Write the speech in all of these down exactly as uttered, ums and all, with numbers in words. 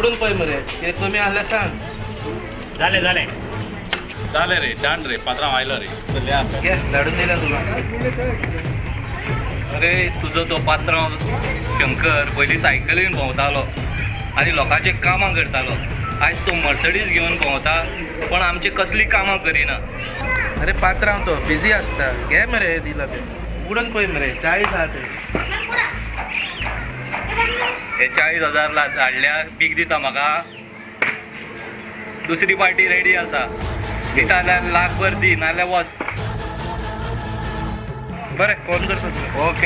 उगडून पळय मरे कितें कमी आसल्यार सांग. जालें जालें जालें रे डन रे पात्रांव आयलो रे. घे धाडून दिल्या तुका. अरे तुजो तो पात्रांव शंकर पयलीं सायकलीन भोंवतालो आनी लोकांचे कामां करतालो. आयज तो मर्सडीज घेवन भोंवता पण आमची कसली कामां करिना. अरे पात्रांव तो बिजी आसता. घे मरे दिला ते उगडून पळय मरे चाळीस आहा ते. हे चाळीस हजार धाडल्या पीक दिता म्हाका. दुसरी पार्टी रेडी आसा. दिता जाल्यार लाखभर दी नाल्यार वच. बरें फोन करता. ओके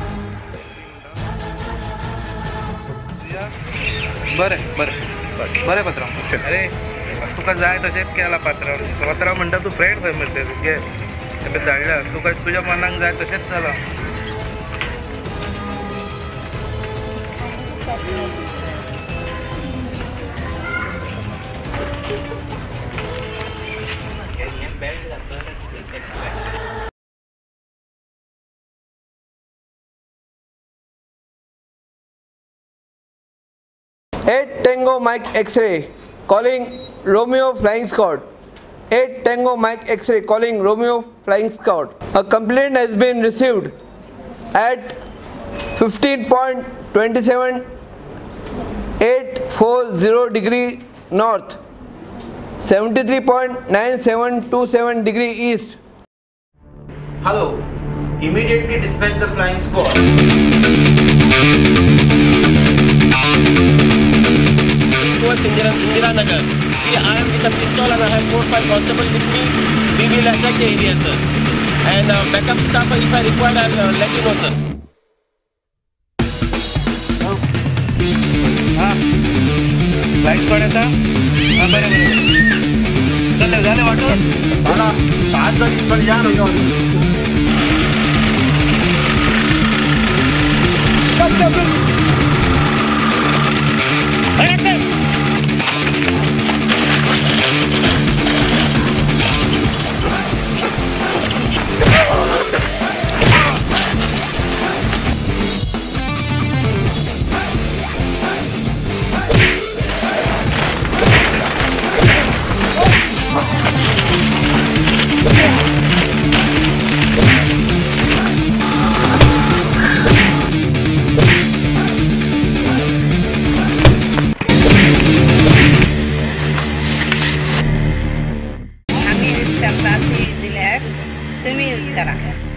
बरें बरें बरें पात्रांव. अरे तुका जाय तशेंच केला पात्रांव. पात्रांव म्हणटा तूं फ्रेंड खंय मरे घे धाडल्या तुका तुज्या मनाक जाय तशेंच जाला. eight Tango Mike X-ray calling Romeo Flying Squad. eight Tango Mike X-ray calling Romeo Flying Squad. A complaint has been received at fifteen point two seven eight four zero degree north, seventy-three point nine seven two seven degree east. Hello, immediately dispatch the flying squad. Towards Indira, Indira Nagar. See, I am with a pistol and I have four five constables with me. We will attack the area, sir. And uh, backup staff, if I require, I'll uh, let you know, sir. हां flight squad येता. हां बरें बरें जालें जालें वाटून. मला पाच जण पण या ना घेऊन. आम्ही दिल्यार तुम्ही यूज करा.